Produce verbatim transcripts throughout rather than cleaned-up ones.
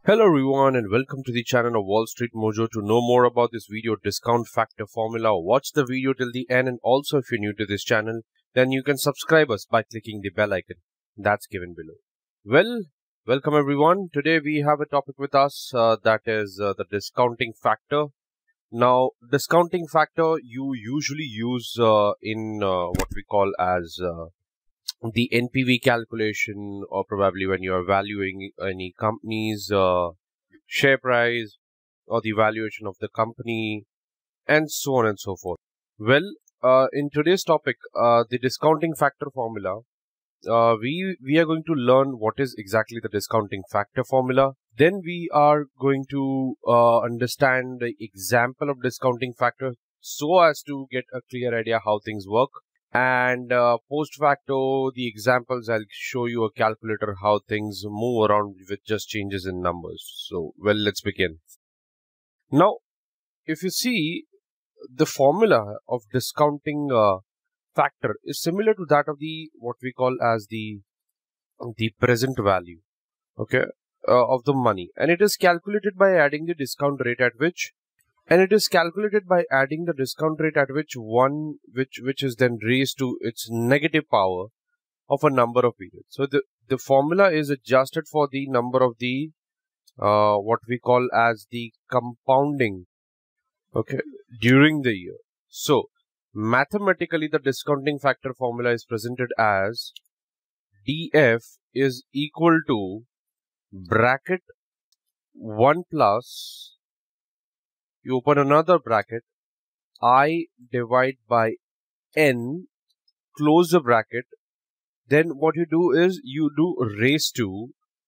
Hello everyone and welcome to the channel of Wall Street Mojo. To know more about this video discount factor formula, watch the video till the end, and also if you're new to this channel, then you can subscribe us by clicking the bell icon that's given below. Well, welcome everyone. Today we have a topic with us uh, that is uh, the discounting factor. Now, discounting factor you usually use uh, in uh, what we call as uh, the N P V calculation, or probably when you are valuing any company's uh, share price or the valuation of the company, and so on and so forth. Well, uh, in today's topic, uh, the discounting factor formula, uh, we we are going to learn what is exactly the discounting factor formula. Then we are going to uh, understand the example of discounting factor so as to get a clear idea how things work. And uh, post facto, the examples, I'll show you a calculator how things move around with just changes in numbers. So, well, let's begin. Now, if you see, the formula of discounting uh, factor is similar to that of the what we call as the the present value, okay, uh, of the money, and it is calculated by adding the discount rate at which. And it is calculated by adding the discount rate at which one, which which is then raised to its negative power of a number of periods. So the the formula is adjusted for the number of the uh, what we call as the compounding, okay, during the year. So mathematically, the discounting factor formula is presented as D F is equal to bracket one plus. You open another bracket, I divide by N, close the bracket. Then what you do is you do raise to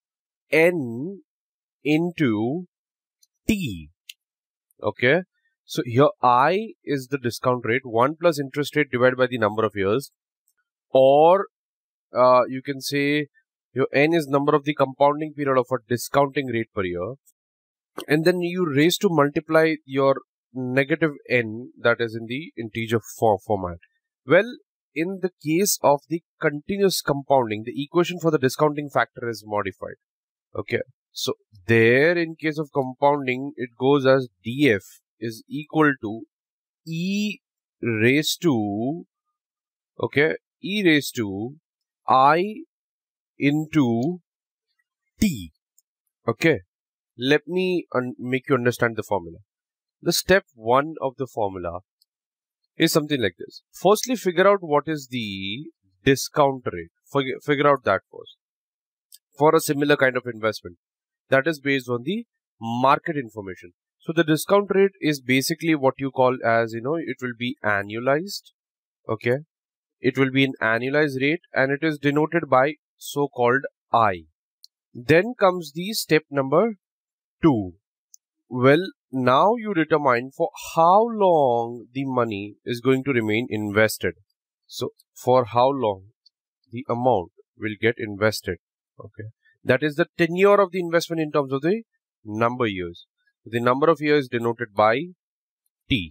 N into T. Okay. So here I is the discount rate, one plus interest rate divided by the number of years. Or uh, you can say your N is number of the compounding period of a discounting rate per year. And then you raise to multiply your negative n, that is in the integer for format. Well, in the case of the continuous compounding, the equation for the discounting factor is modified. Okay. So there, in case of compounding, it goes as D F is equal to E raised to, okay, E raised to I into T. Okay. Let me make you understand the formula. The step one of the formula is something like this. Firstly, figure out what is the discount rate. Figure, figure out that first. For a similar kind of investment, that is based on the market information. So the discount rate is basically what you call as, you know, it will be annualized. Okay. It will be an annualized rate, and it is denoted by so-called I. Then comes the step number two. Well, now you determine for how long the money is going to remain invested. So for how long the amount will get invested. Okay, that is the tenure of the investment in terms of the number years. The number of years denoted by T.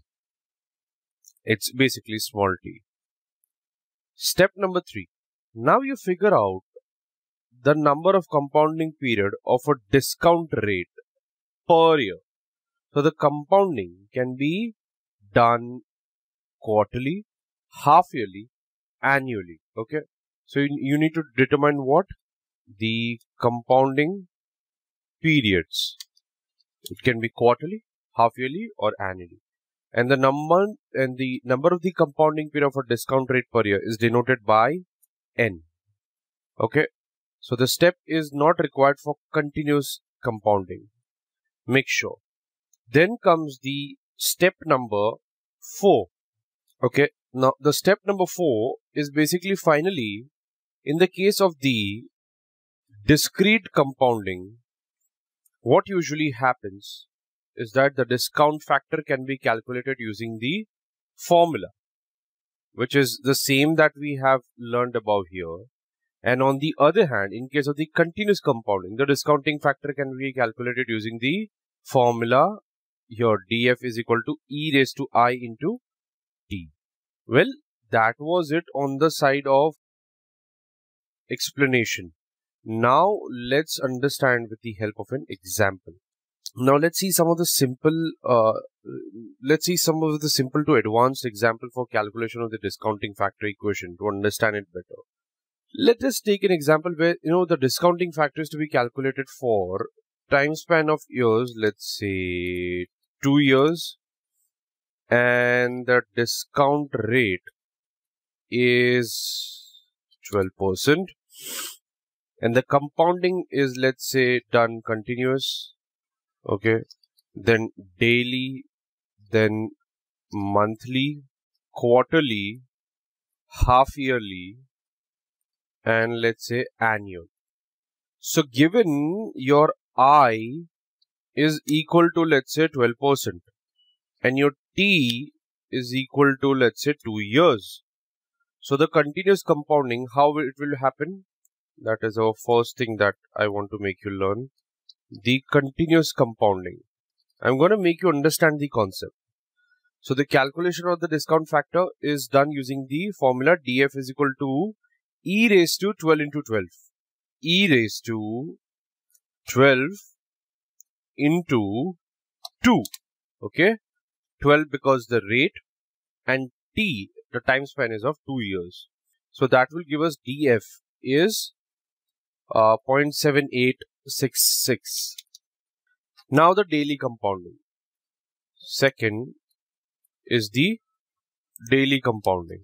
It's basically small t. Step number three. Now you figure out the number of compounding period of a discount rate per year. So the compounding can be done quarterly, half yearly, annually. Okay. So you, you need to determine what? The compounding periods. It can be quarterly, half yearly, or annually. And the number and the number of the compounding period of a discount rate per year is denoted by N. Okay. So the step is not required for continuous compounding. Make sure. Then comes the step number four. Okay. Now the step number four is basically finally, in the case of the discrete compounding, what usually happens is that the discount factor can be calculated using the formula, which is the same that we have learned above here. And on the other hand, in case of the continuous compounding, the discounting factor can be calculated using the formula here, D F is equal to E raised to I into T. Well, that was it on the side of explanation. Now let's understand with the help of an example. Now let's see some of the simple, uh, let's see some of the simple to advanced example for calculation of the discounting factor equation to understand it better. Let us take an example where, you know, the discounting factor is to be calculated for time span of years, let's say two years, and the discount rate is twelve percent, and the compounding is, let's say, done continuous, okay, then daily, then monthly, quarterly, half yearly, and let's say annual. So given your I is equal to, let's say, twelve percent, and your T is equal to, let's say, two years. So the continuous compounding, how it will happen? That is our first thing that I want to make you learn. The continuous compounding. I'm going to make you understand the concept. So the calculation of the discount factor is done using the formula D F is equal to e raised to twelve into twelve. E raised to twelve into two. Okay. twelve because the rate, and T, the time span, is of two years. So that will give us D F is uh, zero point seven eight six six. Now the daily compounding. Second is the daily compounding.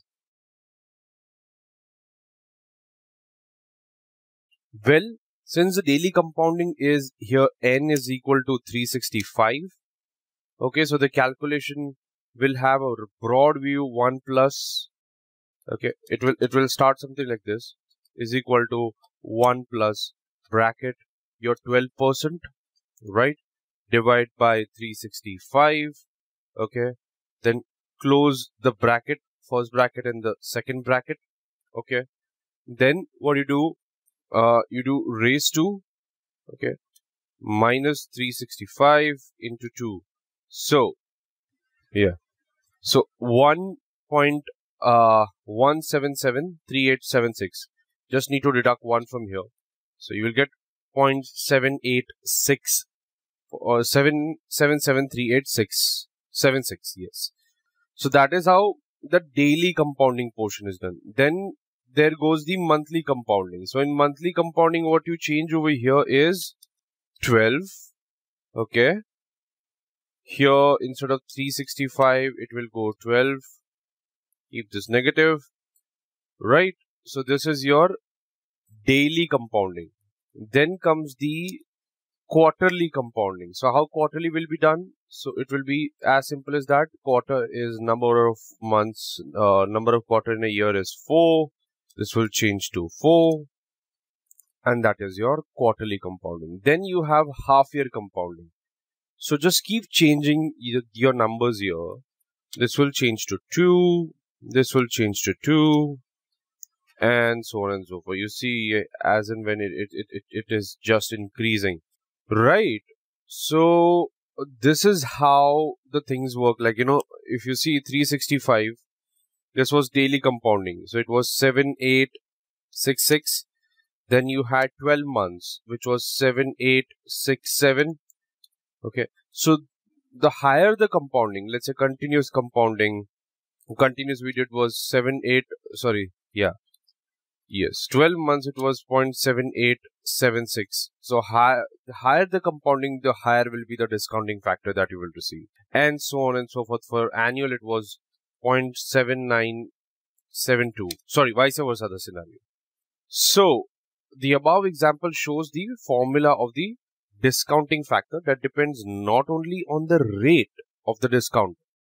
Well, since the daily compounding is here, n is equal to three hundred sixty-five. Okay, so the calculation will have a broad view one plus. Okay, it will it will start something like this, is equal to one plus bracket your twelve percent, right, divide by three hundred sixty-five. Okay, then close the bracket, first bracket and the second bracket. Okay, then what you do, uh you do raise to, okay, minus three hundred sixty-five into two. So yeah, so one point one seven seven three eight seven six. Just need to deduct one from here, so you will get zero point seven eight six or seven seven seven three eight six seven six. Yes, so that is how the daily compounding portion is done. Then there goes the monthly compounding. So in monthly compounding, what you change over here is twelve. Okay, here instead of three hundred sixty-five, it will go twelve. Keep this negative, right? So this is your daily compounding. Then comes the quarterly compounding. So how quarterly will be done? So it will be as simple as that. Quarter is number of months, uh, number of quarter in a year is four. This will change to four, and that is your quarterly compounding. Then you have half year compounding. So just keep changing your numbers here. This will change to two, this will change to two, and so on and so forth. You see, as and when it, it, it, it is just increasing, right? So this is how the things work. Like, you know, if you see three hundred sixty-five, this was daily compounding. So it was seven eight six six. Then you had twelve months, which was seven eight six seven. Okay. So the higher the compounding, let's say continuous compounding, continuous we did was seven eight, sorry, yeah. Yes, twelve months it was zero point seven eight seven six. So high, the higher the compounding, the higher will be the discounting factor that you will receive. And so on and so forth. For annual, it was zero point seven nine seven two. Sorry, vice versa the scenario. So the above example shows the formula of the discounting factor that depends not only on the rate of the discount,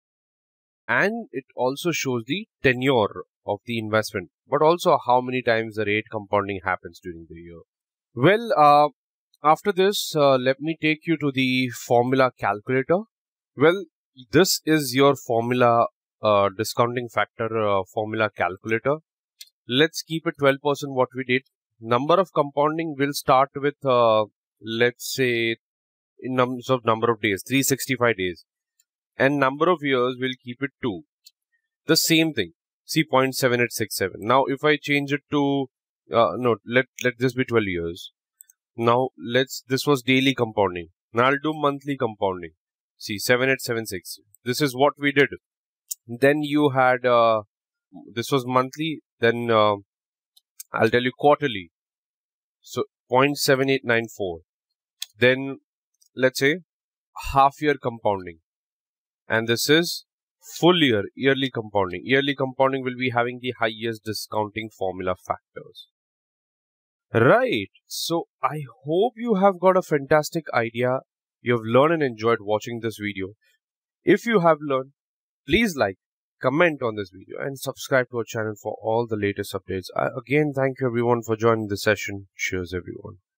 and it also shows the tenure of the investment, but also how many times the rate compounding happens during the year. Well, uh, after this, uh, let me take you to the formula calculator. Well, this is your formula uh, discounting factor uh, formula calculator. Let's keep it twelve percent what we did. Number of compounding will start with, uh, let's say, in terms of number of days, three hundred sixty-five days. And number of years, we'll keep it two. The same thing. See, zero point seven eight six seven. Now, if I change it to Uh, no, let let this be twelve years. Now let's. This was daily compounding. Now I'll do monthly compounding. See, seven eight seven six. This is what we did. Then you had. Uh, this was monthly. Then uh, I'll tell you quarterly. So zero point seven eight nine four. Then let's say half year compounding, and this is full year yearly compounding. Yearly compounding will be having the highest discounting formula factors. Right. So I hope you have got a fantastic idea. You have learned and enjoyed watching this video. If you have learned, please like, comment on this video and subscribe to our channel for all the latest updates. I again thank you everyone for joining the session. Cheers everyone.